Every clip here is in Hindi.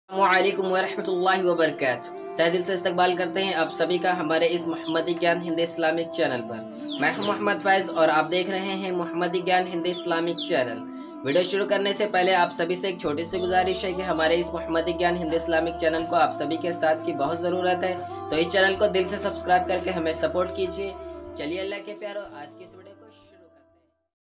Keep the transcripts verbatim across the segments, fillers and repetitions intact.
अस्सलामुअलैकुम वरहमतुल्लाहि वबरकातुहू। तहे दिल से इस्तकबाल करते हैं आप सभी का हमारे इस मोहम्मदी ज्ञान हिंदी इस्लामिक चैनल पर। मैं हूं मोहम्मद फैज़ और आप देख रहे हैं मोहम्मदी ज्ञान हिंदी इस्लामिक चैनल। वीडियो शुरू करने से पहले आप सभी से एक छोटी सी गुजारिश है कि हमारे इस मोहम्मदी ज्ञान हिंदी इस्लामिक चैनल को आप सभी के साथ की बहुत ज़रूरत है, तो इस चैनल को दिल से सब्सक्राइब करके हमें सपोर्ट कीजिए। चलिए अल्लाह के प्यारो, आज की इस वीडियो को शुरू करते हैं।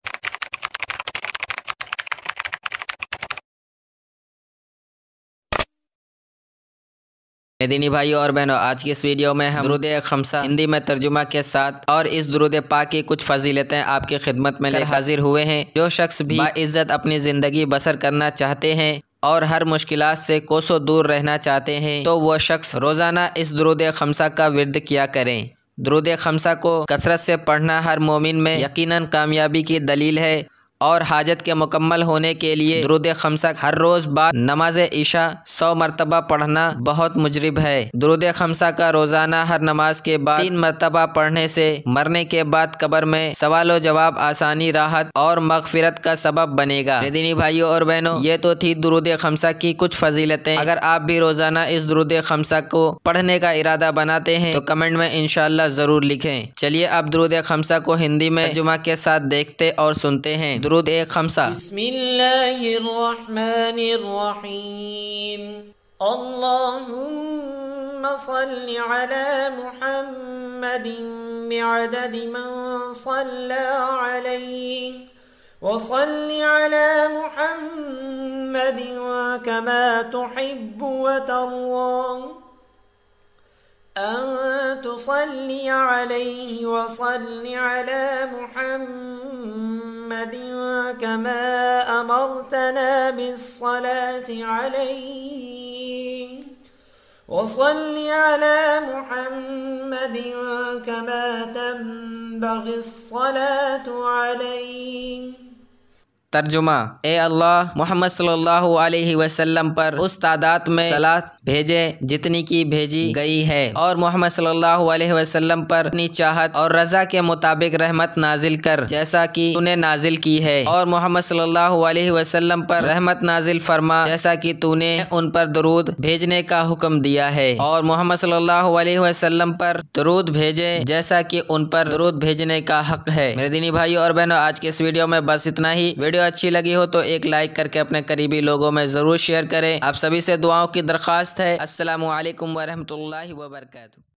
दीनी भाइयों और बहनों, आज की इस वीडियो में हम दुरूद खमसा हिंदी में तर्जुमा के साथ और इस दुरूद पाक की कुछ फजीलतें आपकी खिदमत में लेकर हाजिर हुए हैं। जो शख्स भी बाइज्जत अपनी ज़िंदगी बसर करना चाहते हैं और हर मुश्किलात से कोसों दूर रहना चाहते हैं, तो वह शख्स रोज़ाना इस दुरूद खमसा का विर्द किया करें। दुरूद खमसा को कसरत से पढ़ना हर मोमिन में यकीनन कामयाबी की दलील है और हाजत के मुकम्मल होने के लिए दुरूद खमसा हर रोज़ बाद नमाज इशा सौ मरतबा पढ़ना बहुत मुजरिब है। दुरूद खमसा का रोज़ाना हर नमाज के बाद तीन मरतबा पढ़ने से मरने के बाद कब्र में सवाल जवाब आसानी, राहत और मगफिरत का सबब बनेगा। दीनी भाइयों और बहनों, ये तो थी दुरूद खमसा की कुछ फजीलतें। अगर आप भी रोज़ाना इस दुरूद खमसा को पढ़ने का इरादा बनाते हैं तो कमेंट में इंशाअल्लाह ज़रूर लिखें। चलिए अब दुरूद खमसा को हिंदी में तर्जुमा के साथ देखते और सुनते हैं। दुरूद ए खमसा। बिस्मिल्लाहिर्रहमानिर्रहीम। अल्लाहुम्मा सल्लि अला मुहम्मदिन बिअददि मन सल्ला अलैहि व सल्लि अला मुहम्मदिन कमा तुहिब्बु व तर्दा अन तुसल्लि अलैहि व सल्लि अला मुहम्मद कमा अमरतना बिस्सलाति अलैहि व सल्लि अला मुहम्मद कमा तंबगिस्सलातु अलैहि। तर्जुमा। ए अल्लाह, मोहम्मद सल्लल्लाहु अलैहि वसल्लम पर उस तादाद में सलात भेजे जितनी की भेजी गई है और मोहम्मद सल्लल्लाहु अलैहि वसल्लम पर अपनी चाहत और रज़ा के मुताबिक रहमत नाजिल कर जैसा कि तूने नाजिल की है, और मोहम्मद सल्लल्लाहु अलैहि वसल्लम पर रहमत नाजिल फरमा जैसा कि तूने उन पर दरूद भेजने का हुक्म दिया है, और मोहम्मद सल्लल्लाहु अलैहि वसल्लम पर दरूद भेजे जैसा कि उन पर दरूद भेजने का हक है। मेरे दीनी भाइयों और बहनों, आज के इस वीडियो में बस इतना ही। वीडियो अच्छी लगी हो तो एक लाइक करके अपने करीबी लोगों में ज़रूर शेयर करें। आप सभी से दुआओं की दरख्वास्त है। अस्सलामु अलैकुम वरहमतुल्लाहि वबरकातुहू।